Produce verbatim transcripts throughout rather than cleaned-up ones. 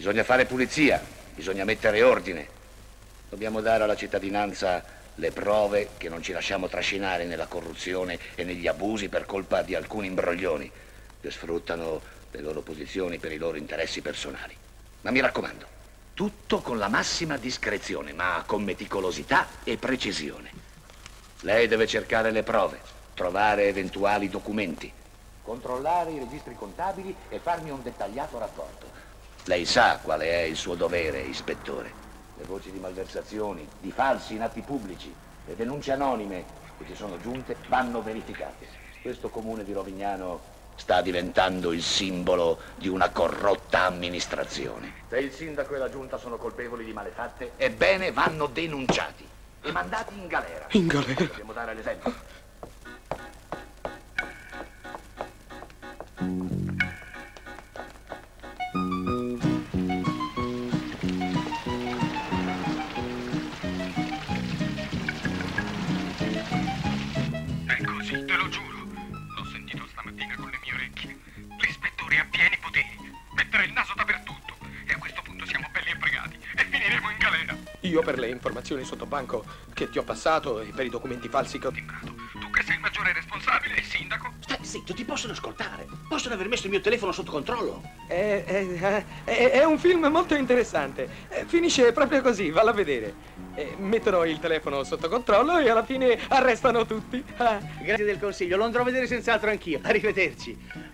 Bisogna fare pulizia, bisogna mettere ordine. Dobbiamo dare alla cittadinanza le prove che non ci lasciamo trascinare nella corruzione e negli abusi per colpa di alcuni imbroglioni che sfruttano le loro posizioni per i loro interessi personali. Ma mi raccomando, tutto con la massima discrezione, ma con meticolosità e precisione. Lei deve cercare le prove, trovare eventuali documenti, controllare i registri contabili e farmi un dettagliato rapporto. Lei sa quale è il suo dovere, ispettore. Le voci di malversazioni, di falsi in atti pubblici, le denunce anonime che ci sono giunte vanno verificate. Questo comune di Rovignano sta diventando il simbolo di una corrotta amministrazione. Se il sindaco e la giunta sono colpevoli di malefatte, ebbene vanno denunciati e mandati in galera. In galera? Dobbiamo dare l'esempio. È così, te lo giuro. L'ho sentito stamattina con le mie orecchie. L'ispettore ha pieni poteri. Mettere il naso dappertutto. E a questo punto siamo belli e fregati. E finiremo in galera. Io per le informazioni sotto banco che ti ho passato e per i documenti falsi che ho timbrato. Tu che sei il maggiore responsabile, il sindaco. Stai zitto, ti possono ascoltare. Possono aver messo il mio telefono sotto controllo. È, è, è, è un film molto interessante. Eh, Finisce proprio così, valla a vedere. Eh, Mettono il telefono sotto controllo e alla fine arrestano tutti. Ah. Grazie del consiglio, lo andrò a vedere senz'altro anch'io. Arrivederci.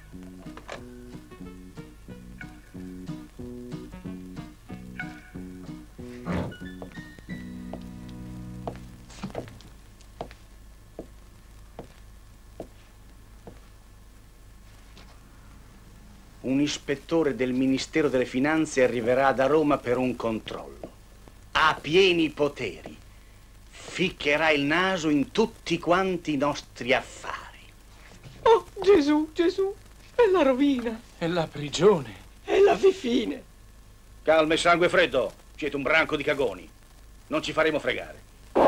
Un ispettore del Ministero delle Finanze arriverà da Roma per un controllo. Ha pieni poteri. Ficcherà il naso in tutti quanti i nostri affari. Oh, Gesù, Gesù, è la rovina. È la prigione. È la fifine. Calma e sangue freddo. Siete un branco di cagoni. Non ci faremo fregare.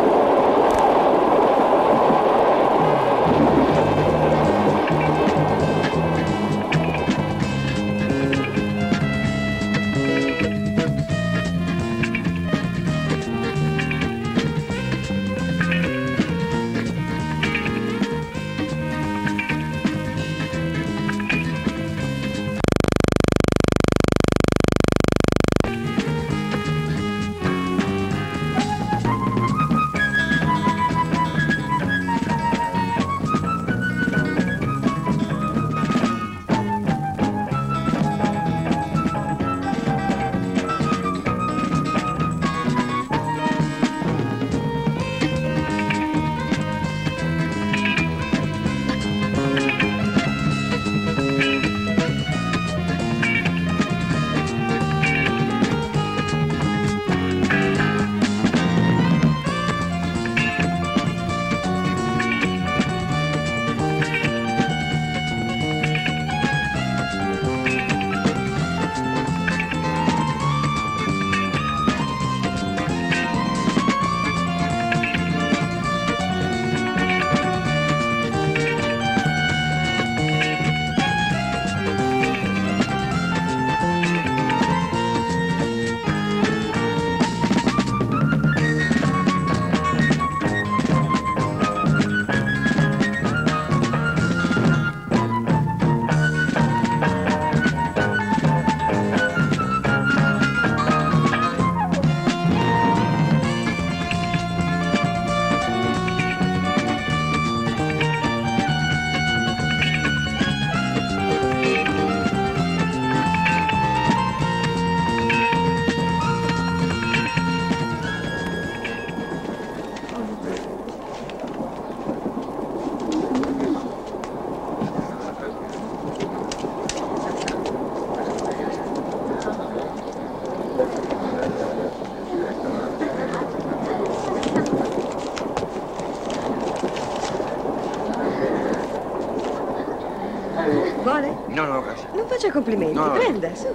Vuole? No, no, grazie. Non faccia complimenti, No, no. prenda, su.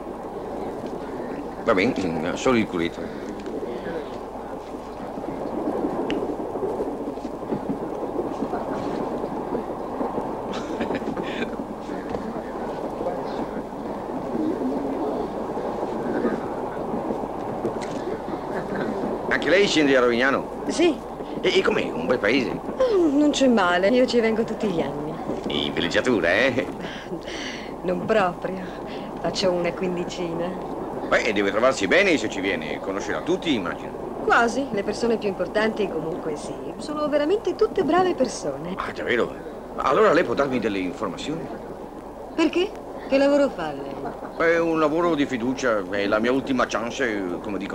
Va bene, solo il culito. anche lei scende a Rovignano? Sì, E, e com'è? Un bel paese? oh, non c'è male, io ci vengo tutti gli anni. In villeggiatura, eh? Non proprio, faccio una quindicina. Beh, deve trovarsi bene se ci viene. Conoscerà tutti, immagino. Quasi, le persone più importanti comunque sì. Sono veramente tutte brave persone. Ah, davvero? Allora lei può darmi delle informazioni? Perché? Che lavoro fa lei? È un lavoro di fiducia, è la mia ultima chance, come dico